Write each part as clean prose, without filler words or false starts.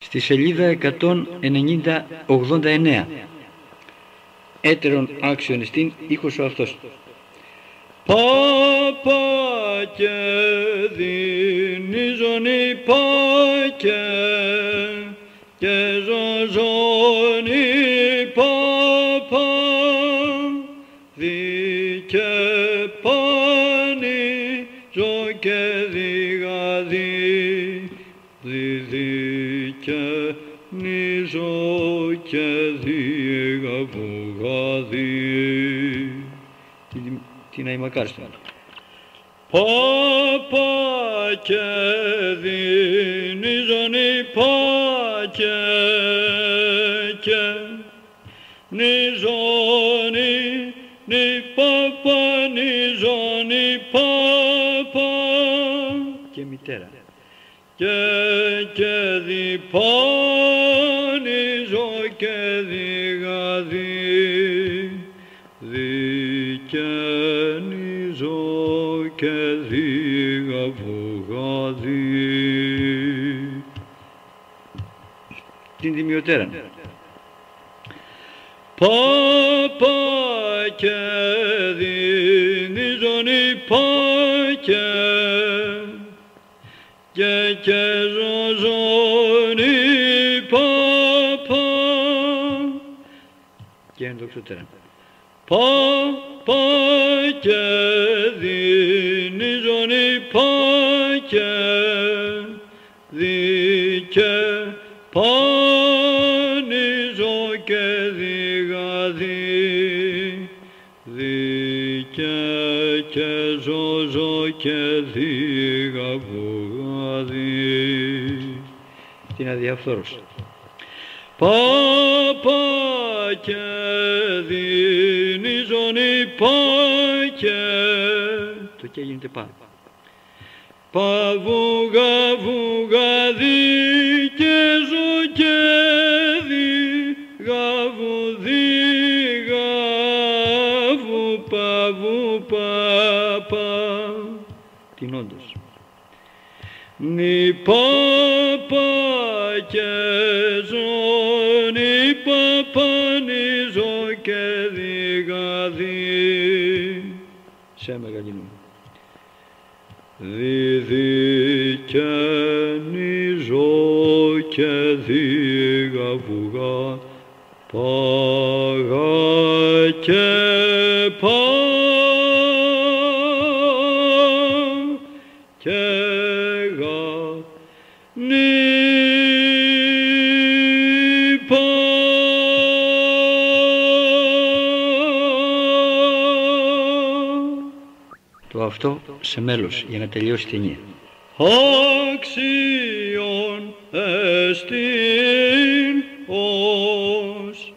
στη σελίδα 189. Έτερον άξιον εστίν ήχος ο αυτός. Πάπα και δινίζον υπάκε και ζωζόν υπάπα δικαι πάνη ζω και διγαδί δικαι νιζω και διγαβουγαδί. Τι να είμαι ακάριστο. Πάπα και δινίζον υπάκε και νιζον υπάπα νιζον υπάπα Και μητέρα. και διπάνιζω και διγαδί δικαινιζω και διγαβουγαδί. Την δημιωτέρα. Πάπα και δινίζον υπάκε και ζωζόν υπάπα Και ενδοξωτέρα. Πάπα και δινίζον υπάκε δικαι πάνιζω και διγαδί δικαι και ζωζω και διγαβουγαδί. Την αδιαφθόρωση. Πάπα και δινίζον υπάκε Το και γίνεται πάνω. παβουγαβουγαδί και ζω και διγαβουδίγαβου παβου παπα. Την όντως. Νι πάπα και ζω νι πάπα νι ζω και διγαδί. Σε μεγαλύνουμε. Δικαι νιζω και διγαβουγα παγα και πα και γα νι πα. Το αυτό σε μέλος για να τελειώσει η ταινία. Άξιον εστιν ως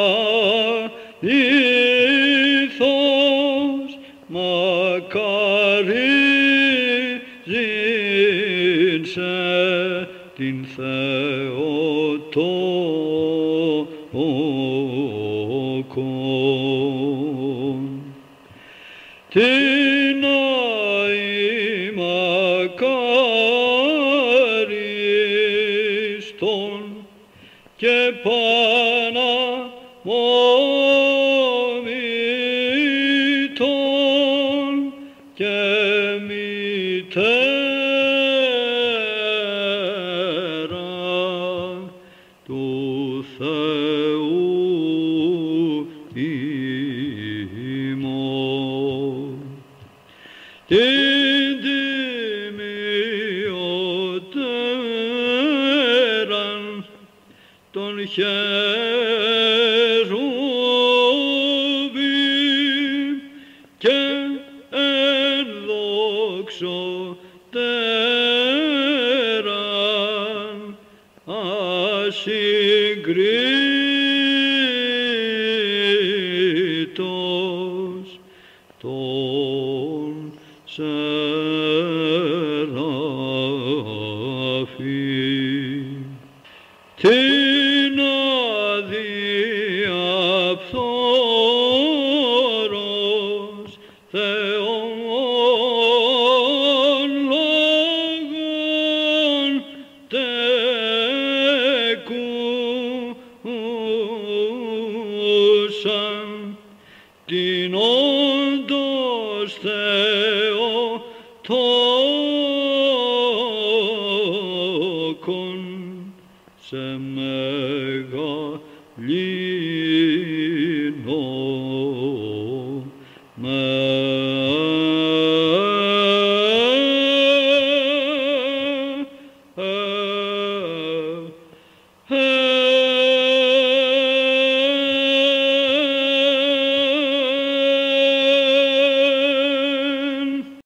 αλήθως μακαρίζειν σε την Θεοτόκον. Την μακάριστον και παναμόμητον και μητέρα του Θεού ημών. Την τιμιωτέραν των χερουβίμ και ενδοξωτέραν ασυγκρίτως των σεραφείμ. Την αδιαφθόρος Θεόν λόγων τόκον σε μεγαλύνω με